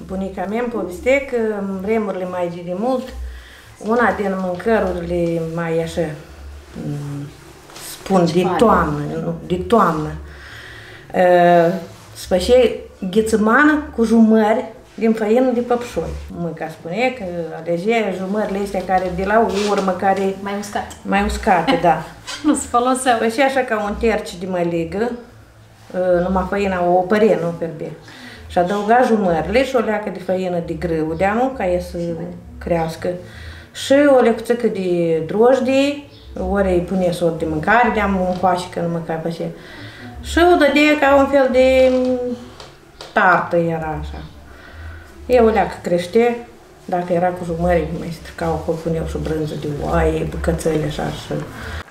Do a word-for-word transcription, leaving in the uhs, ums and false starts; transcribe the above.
bunica mea îmi povestea că în vremurile mai de mult, una din mâncărurile mai așa, spun, de toamnă, nu, de toamnă, spășea ghețămană cu jumări din făină de păpșoi. Măca spunea că alegea jumările astea care de la urmă, care... Mai uscate. Mai uscate, da. Nu se foloseau. Spășea așa ca un terci de măligă, numai făina o opărea, nu fierbea. Și adăuga jumările și o leacă de făină de grâu, de nu ca ea să crească. Și o lecuțică de drojdii, ori îi punea sort de mâncare, de-am un coașe că nu mânca pe aceea. Și o dădea ca un fel de tartă era așa. Eu o leacă crește, dacă era cu jumări, mai stricau acolo, puneau și brânză de oaie, bucățele așa și...